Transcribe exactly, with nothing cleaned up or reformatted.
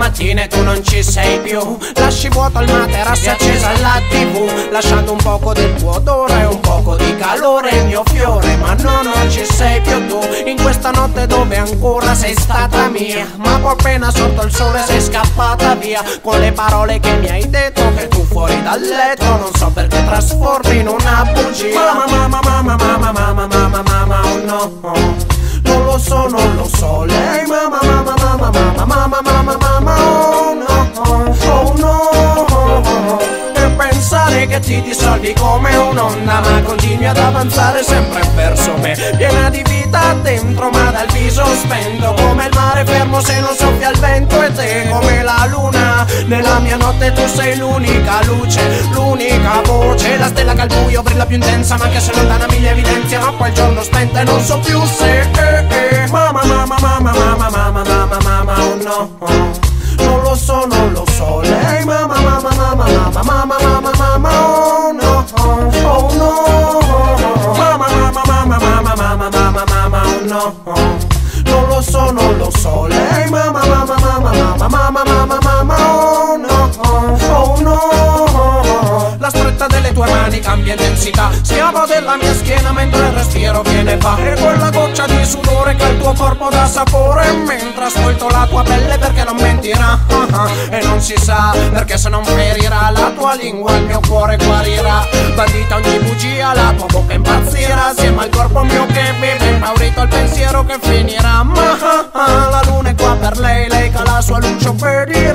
mattina e tu non ci sei più. Lasci vuoto il materasso e accesa la tv, lasciando un poco del tuo odore e un poco di calore, il mio fiore. Ma no, non ci sei più tu, in questa notte dove ancora sei stata mia. Ma poi appena sorto il sole sei scappata via, con le parole che mi hai detto, che tu fuori dal letto non so perché trasformi in una bugia. Mamma, mamma, mamma, mamma, mamma, mamma, mamma, oh no, non lo so, non lo so. Lei mamma, mamma, mamma, mamma, mamma, mamma, mamma, oh no, oh no. E pensare che ti dissolvi come un'onda, ma continui ad avanzare sempre verso me, piena di vita dentro ma dal viso spento, come il mare fermo se non soffia il vento. E te come la luna nella mia notte, tu sei l'unica luce, l'unica voce, la stella che al buio brilla più intensa, ma che se lontana miglia evidenzia. Ma poi il giorno spento e non so più se eh, eh. Mamma, mamma, mamma, mamma, mamma, mamma, mamma, oh no, non lo so, non lo so. Lei mamma, mamma, mamma, mamma, mamma, mamma, mamma, oh no, oh no. Mamma, mamma, mamma, mamma, mamma, mamma, mamma, oh no, non lo so, non lo so. Lei mamma, mamma, mamma, mamma, mamma, mamma, mamma, oh no, oh no. La stretta delle tue mani cambia intensità, schiavo della mia schiena mentre il respiro viene e va, e quella goccia di sudore che il tuo corpo dà sapore, mentre ascolto la tua pelle perché non mentirà, uh-huh. E non si sa perché se non ferirà la tua lingua il mio cuore guarirà. Bandita ogni bugia la tua bocca impazzirà, assieme al corpo mio che vive impaurito il pensiero che finirà. Ma uh-huh, la luna è qua per lei, lei che ha la sua luce operia.